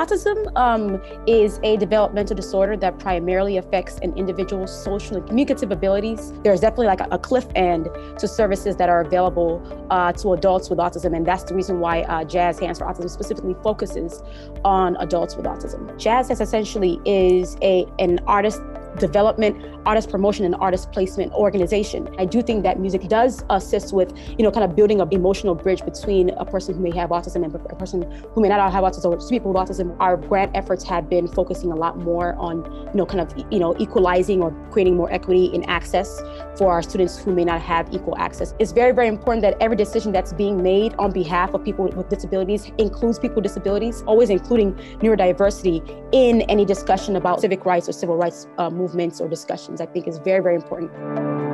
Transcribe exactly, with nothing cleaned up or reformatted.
Autism um, is a developmental disorder that primarily affects an individual's social and communicative abilities. There's definitely like a, a cliff end to services that are available uh, to adults with autism, and that's the reason why uh, Jazz Hands for Autism specifically focuses on adults with autism. Jazz Hands essentially is a an artist development, artist promotion, and artist placement organization. I do think that music does assist with, you know, kind of building an emotional bridge between a person who may have autism and a person who may not have autism, or people with autism. Our grant efforts have been focusing a lot more on, you know, kind of, you know, equalizing or creating more equity in access for our students who may not have equal access. It's very, very important that every decision that's being made on behalf of people with disabilities includes people with disabilities, always including neurodiversity in any discussion about civic rights or civil rights uh, movements or discussions. I think is very, very important.